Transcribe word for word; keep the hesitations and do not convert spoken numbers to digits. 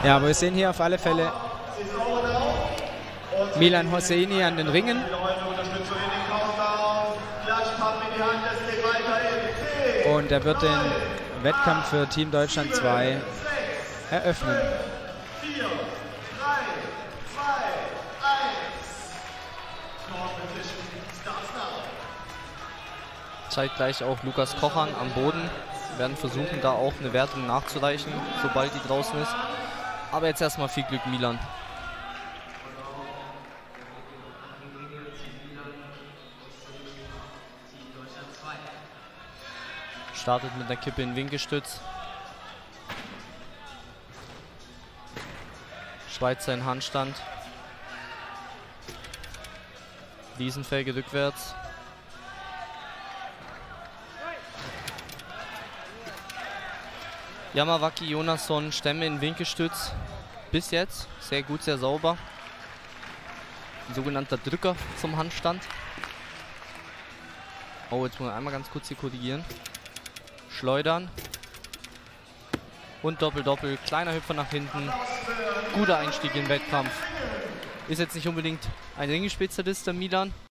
Ja, aber wir sehen hier auf alle Fälle Milan Hosseini an den Ringen. Und er wird den Wettkampf für Team Deutschland zwei eröffnen. Zeitgleich auch Lukas Kochan am Boden. Wir werden versuchen, da auch eine Wertung nachzureichen, sobald die draußen ist. Aber jetzt erstmal viel Glück, Milan. Startet mit einer Kippe in Winkgestütz. Schweizer in Handstand. Wiesenfelge rückwärts. Yamawaki Jonasson, Stämme in Winkgestütz. Bis jetzt sehr gut, sehr sauber. Ein sogenannter Drücker zum Handstand. Oh, jetzt muss man einmal ganz kurz hier korrigieren. Schleudern. Und Doppel-Doppel. Kleiner Hüpfer nach hinten. Guter Einstieg in den Wettkampf. Ist jetzt nicht unbedingt ein Ringespezialist, der Milan.